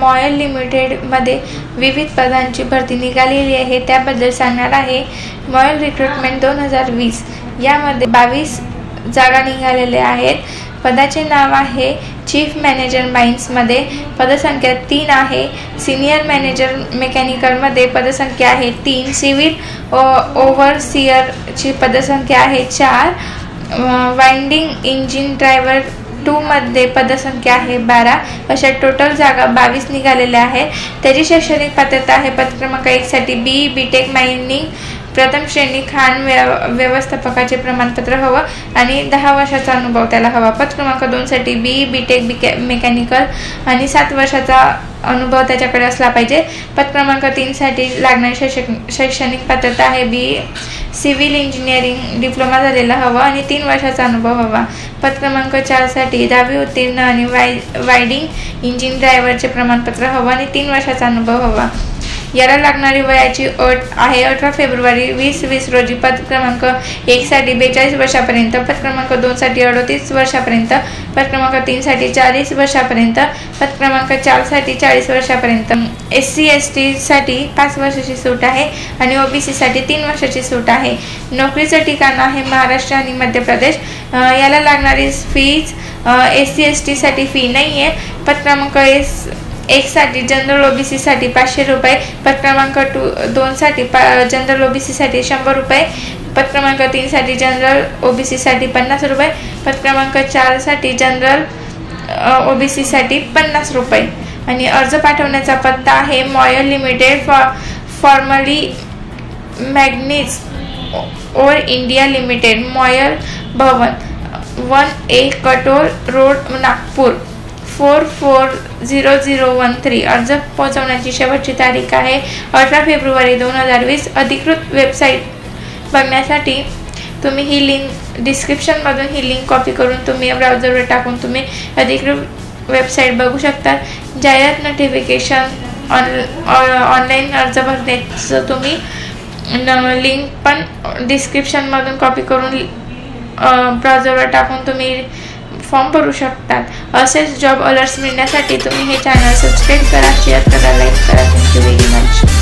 MOIL लिमिटेडमध्ये विविध पदांची भरती निघालेली आहे, त्याबद्दल सांगणार आहे। मॉयल रिक्रुटमेंट 2020 यामध्ये 22 जागा निघालेल्या आहेत। पदाचे नाव आहे चीफ मॅनेजर माइन्समध्ये, पदसंख्या 3 आहे। सिनियर मॅनेजर मेकॅनिकलमध्ये पदसंख्या आहे 3। सिव्हिल ओव्हरसिअरची पदसंख्या आहे 4। वाइंडिंग इंजिन ड्रायव्हर 2 मध्ये पदसंख्या आहे 12। अशा टोटल जागा 22 निघालेल्या आहेत। त्याची शैक्षणिक पात्रता आहे पद क्रमांक 1 साठी BE BTech मायनिंग प्रथम श्रेणी खाण व्यवस्थापकाचे प्रमाणपत्र हवं आणि 10 वर्षाचा अनुभव त्याला हवा। पद क्रमांक 2 साठी BE BTech मेकॅनिकल आणि 7 वर्षाचा अनुभव त्याच्याकडे असला पाहिजे। पद क्रमांक 3 साठी लागणारी शैक्षणिक पात्रता आहे BE सिव्हिल इंजिनिअरिंग डिप्लोमा झालेला हवा आणि 3 वर्षाचा अनुभव हवा। पद क्रमांक 4 साठी 10वी उत्तीर्ण आणि वाइंडिंग इंजिन ड्रायव्हरचे प्रमाणपत्र हवं आणि 3 वर्षाचा अनुभव हवा। याला लागणारी वयाची अट आहे 18 फेब्रुवारी 2020 रोजी। पद क्रमांक 1 साठी 42 वर्षापर्यंत, पद क्रमांक 2 साठी 38 वर्षापर्यंत, पद क्रमांक 3 साठी 40 वर्षापर्यंत, पद क्रमांक 4 साठी 40 वर्षापर्यंत। SC ST साठी 5 वर्षाची सूट आहे आणि OBC साठी 3 वर्षाची सूट आहे। नोकरीचं ठिकाण आहे महाराष्ट्र आणि मध्य प्रदेश। याला लागणारी फीज SC ST साठी फी नाही आहे। पद क्रमांक 1 साठी जनरल OBC साठी 500 रुपये, पद क्रमांक 2 साठी जनरल OBC साठी 100 रुपये, पद क्रमांक 3 साठी जनरल OBC साठी 50 रुपये, पद क्रमांक 4 साठी जनरल OBC साठी 50 रुपये। आणि अर्ज पाठवण्याचा पत्ता आहे MOIL limited formerly manganese ore India limited, MOIL Bhavan 1A Katol road Nagpur 440013। अर्ज पोहोचवण्याची शेवटची तारीख आहे 18 फेब्रुवारी 2020। अधिकृत वेबसाईट बघण्यासाठी तुम्ही ही लिंक डिस्क्रिप्शनमधून ही लिंक कॉपी करून तुम्ही ब्राउझरवर टाकून तुम्ही अधिकृत वेबसाईट बघू शकता। जाहिरात नोटिफिकेशन ऑनलाईन अर्ज भरण्याचं तुम्ही लिंक पण डिस्क्रिप्शनमधून कॉपी करून ब्राउझरवर टाकून तुम्ही फॉर्म भरू शकतात। असेच जॉब अलर्ट्स मिळण्यासाठी तुम्ही हे चॅनल सबस्क्राईब करा, शेअर करा, लाईक करा। Thank you very much.